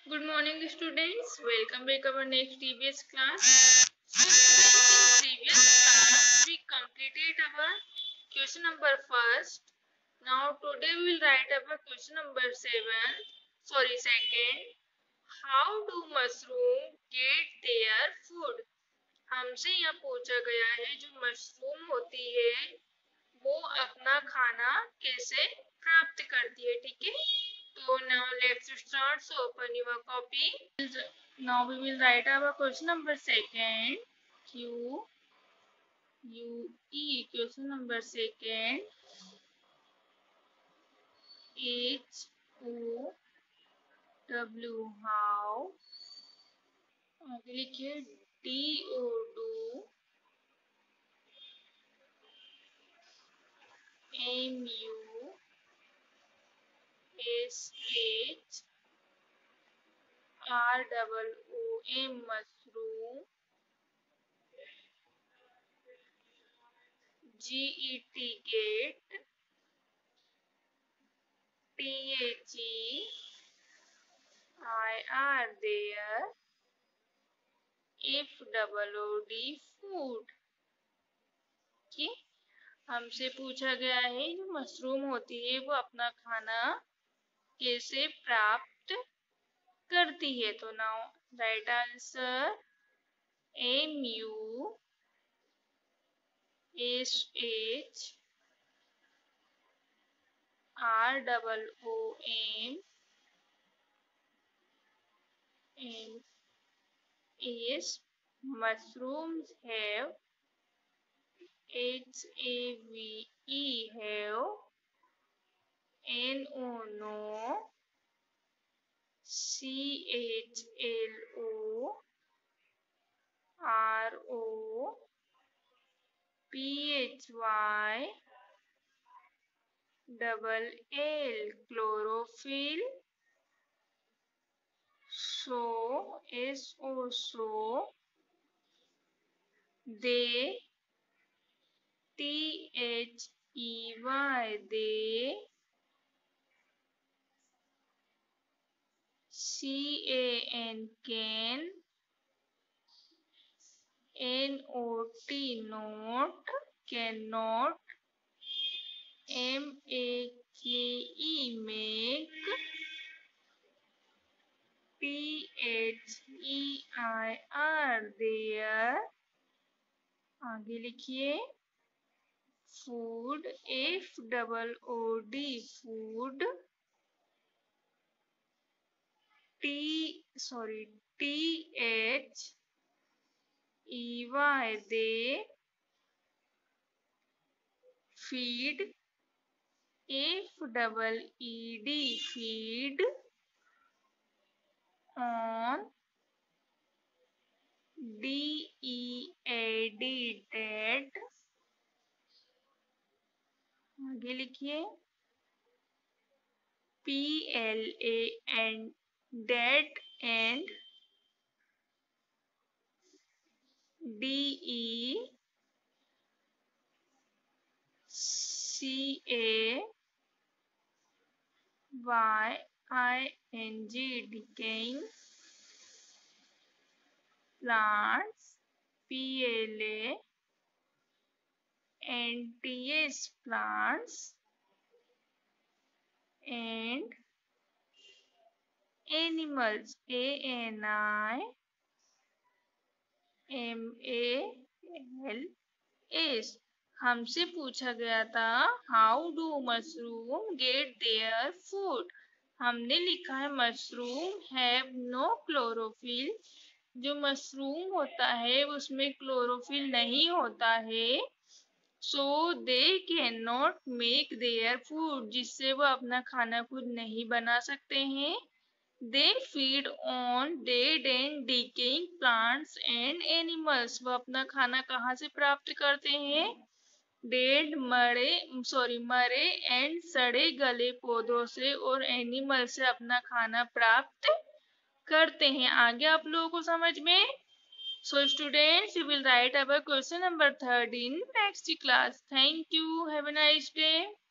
Good morning, students. Welcome back to our next previous class. So, students, in previous class, we completed our question number first. Now, today we will write our question number second. How do mushroom get their food? हमसे यहाँ पूछा गया है जो mushroom होती है वो अपना खाना कैसे प्राप्त करती है, ठीक है। So now let's start. So open your copy. Now we will write our question number second. Q U E. Question number second. H O W. How. आगे लिखिए D O do. M U S H R double O M. Mushroom. G E T. Get. T H E I R there. F double O D food. कि हमसे पूछा गया है जो mushroom होती है वो अपना खाना कैसे प्राप्त करती है। तो now right answer MU SH R double O M is mushrooms have HAVE have NO CHLO RO PHY double L chlorophyll so SO they THEY they CAN can NOT not cannot MAKE make THEIR there आगे लिखिए food FOOD food THEY they feed FEED feed on DEAD dead आगे लिखिए PLAN dead and DECAYING decaying plants PLANTS plants and animals ANIMALS। हमसे पूछा गया था how do mushroom get their food. हमने लिखा है मशरूम हैव नो क्लोरोफिल। जो मशरूम होता है उसमें क्लोरोफिल नहीं होता है। So they can not make their food, जिससे वो अपना खाना खुद नहीं बना सकते हैं। They feed on dead and decaying plants and animals. वो अपना खाना कहाँ से प्राप्त करते हैं? डेड मरे एंड सड़े गले पौधों से और एनिमल से अपना खाना प्राप्त करते हैं। आगे आप लोगों को समझ में? So students, you will write our question number 3 in next class. Thank you. Have a nice day.